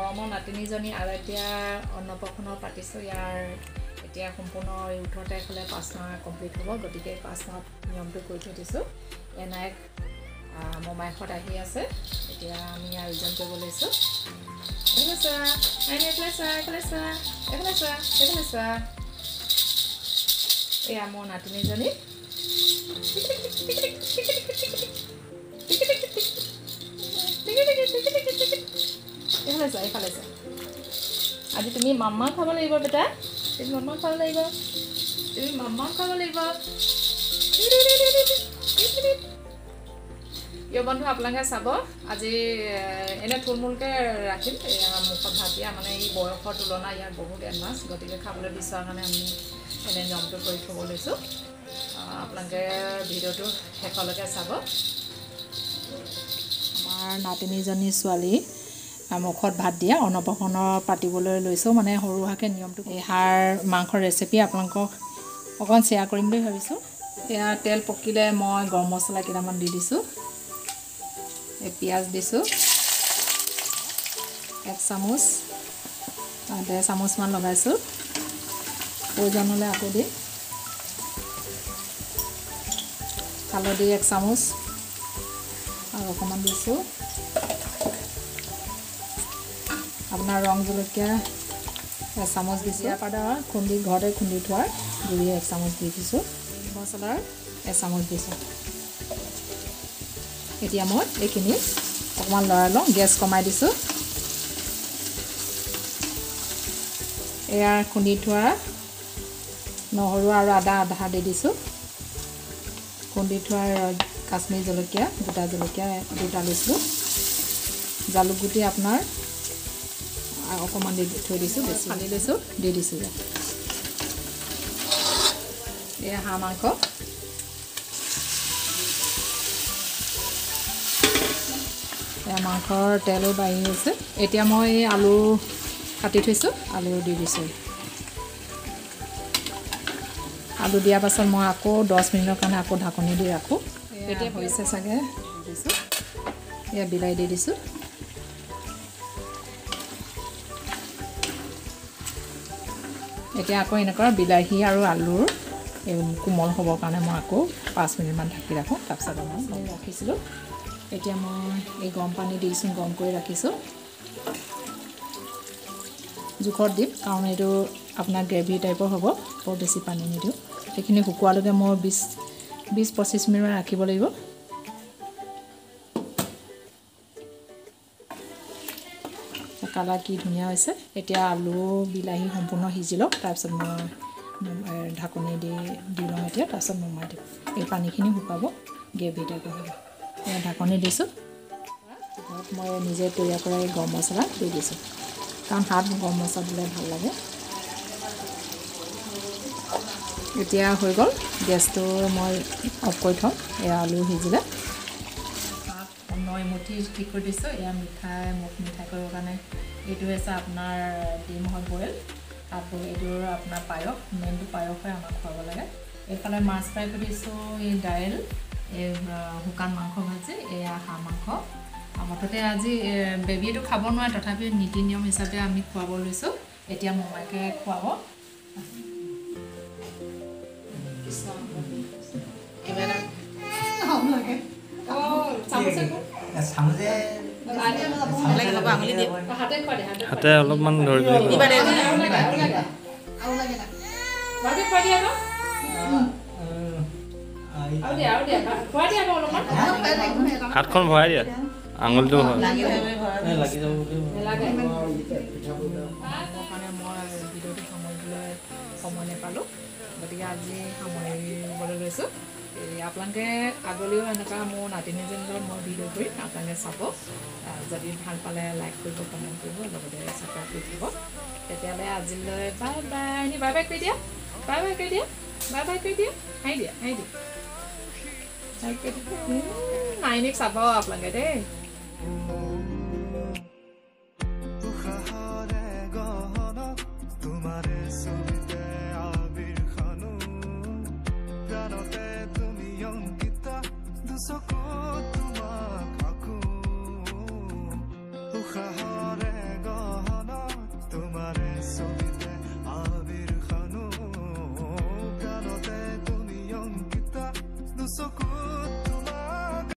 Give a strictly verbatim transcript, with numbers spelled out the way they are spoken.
মৰমৰ নাতিনীজনী আৰু এতিয়া অন্নপ্ৰসন্ন পাতিছোঁ ইয়াৰ এতিয়া সম্পূৰ্ণ ওঠৰ তাৰিখলৈ পাঁচ মাহ কমপ্লিট হ'ব গতিকে পাঁচ মাহত নিয়মটো কৰি থৈ দিছোঁ এনাইক মোমাইকহঁত আহি আছে এতিয়া আমি আয়োজন কৰিব লৈছোঁ এইফালে চোৱা আইনে এইফালে চোৱা এইফালে চোৱা এইফালে চোৱা এইফালে চোৱা এয়া মোৰ নাতিনীজনী এইফালে চোৱা এইফালে চোৱা আজি তুমি মাম্মা খাব লাগিব বেটা তুমি মাম্মা খাব লাগিব তুমি মাম্মা খাব লাগিব ইয় বন্ধু আপোনালোকে চাব আজি এনে থুলমূলকৈ ৰাখিম মুখত ভাত দিয়া মানে এই বয়সৰ তুলনা ইয়াৰ বহুত এডভান্স গতিকে খাবলৈ বিচৰাৰ কাৰণে আমি এনে নিয়মটো কৰি থ'ব লৈছোঁ আপোনালোকে ভিডিঅ'টো শেষলৈকে চাব আমাৰ নাতিনীজনী ছোৱালী মুখত ভাত দিয়া অন্নপ্ৰসন্ন পাতিবলৈ লৈছোঁ মানে সৰু সুৰাকৈ নিয়মটো এই হাড় মাংসৰ ৰেচিপি আপোনালোকক অকণ শ্বেয়াৰ কৰিম বুলি ভাবিছোঁ এয়া তেল পকিলে মই গৰম মছলা কেইটামান দি দিছোঁ এই পিঁয়াজ দিছোঁ এক চামুচ ডেৰ চামুচমান লগাইছোঁ প্ৰয়োজন হ'লে আকৌ দিম হালধি এক চামুচ আৰু অকণমান দিছোঁ আপোনাৰ ৰং জলকীয়া এচামুচ দিছোঁ পাউডাৰ খুন্দি ঘৰতে খুন্দি থোৱাৰ গুড়ি এক চামুচ দি দিছোঁ মছলাৰ এচামুচ দিছোঁ এতিয়া মই এইখিনি অকণমান লৰাই লওঁ গেছ কমাই দিছোঁ এয়া খুন্দি থোৱা নহৰু আৰু আদা আধা দি দিছোঁ খুন্দি থোৱা কাশ্মীৰ জলকীয়া গোটা জলকীয়া দুটা লৈছোঁ জালুক গুটি আপোনাৰ অকণমান দি থৈ দিছোঁ বেছি ফালি লৈছোঁ দি দিছোঁ এয়া হাঁহ মাংস এয়া মাংসৰ তেলো বাঢ়ি গৈছে এতিয়া মই আলু কাটি থৈছোঁ আলু দি দিছোঁ আলু দিয়াৰ পাছত মই আকৌ দহ মিনিটৰ কাৰণে আকৌ ঢাকনি দি ৰাখোঁ এতিয়া হৈছে চাগে দিছোঁ এয়া বিলাহী দি দিছোঁ এতিয়া আকৌ এনেকুৱা বিলাহী আৰু আলুৰ এই কোমল হ'বৰ কাৰণে মই আকৌ পাঁচ মিনিটমান ঢাকি ৰাখোঁ তাৰপিছত মই ৰাখিছিলোঁ এতিয়া মই এই গৰম পানী দিছোঁ গৰম কৰি ৰাখিছোঁ জোখত দিম কাৰণ এইটো আপোনাৰ গ্ৰেভি টাইপৰ হ'ব বৰ বেছি পানী নিদিওঁ সেইখিনি শুকোৱালৈকে মই বিছ বিছ পঁচিছ মিনিটমান ৰাখিব লাগিব কালাৰ কি ধুনীয়া হৈছে এতিয়া আলু বিলাহী সম্পূৰ্ণ সিজি লওক তাৰপিছত মই ঢাকনি দি দি লওঁ এতিয়া তাৰপিছত নমাই দিম এই পানীখিনি শুকাব গ্ৰেভি টাইপৰ হ'ব এয়া ঢাকনি দিছোঁ ঘৰত মই নিজে তৈয়াৰ কৰা এই গৰম মছলা দি দিছোঁ কাৰণ হাত গৰম মছলা দিলে ভাল লাগে এতিয়া হৈ গ'ল গেছটো মই অফ কৰি থওঁ এয়া আলু সিজিলে মই এমুঠি ঠিক কৰি দিছোঁ এয়া মিঠাই মুখ মিঠাই কৰিবৰ কাৰণে এইটো হৈছে আপোনাৰ ডিম হয় বইল আকৌ এইটোৰ আপোনাৰ পায়স মেইনটো পায়সে আমাক খুৱাব লাগে এইফালে মাছ ফ্ৰাই কৰি দিছোঁ এই দাইল এই শুকান মাংস ভাজি এয়া হাঁহ মাংস মুঠতে আজি বেবীটো খাব নোৱাৰে তথাপি নীতি নিয়ম হিচাপে আমি খুৱাব লৈছোঁ এতিয়া মোমাইকে খুৱাব হাতে অলপমান ধৰি হাতখন ভৰাই দিয়া আঙুলিটো লাগি যাব মই ভিডিঅ'টো সামৰিবলৈ সময় নাপালোঁ গতিকে আজি সামৰিবলৈ লৈছোঁ আপোনালোকে আগলৈও এনেকুৱা মোৰ নাতিনীজনীৰ মই ভিডিঅ' কৰিম আপোনালোকে চাব যদি ভাল পালে লাইক কৰিব কমেণ্ট কৰিব লগতে ছাবস্ক্ৰাইব কৰি দিব তেতিয়াহ'লে আজিলৈ বাই বাই এনে বাই বাই কৰি দিয়া বাই বাই কৰি দিয়া বাই বাই কৰি দিয়া হাঁহি দিয়া হাঁহি দিয়া নাইনিক চাব আপোনালোকে দেই Uha hare go so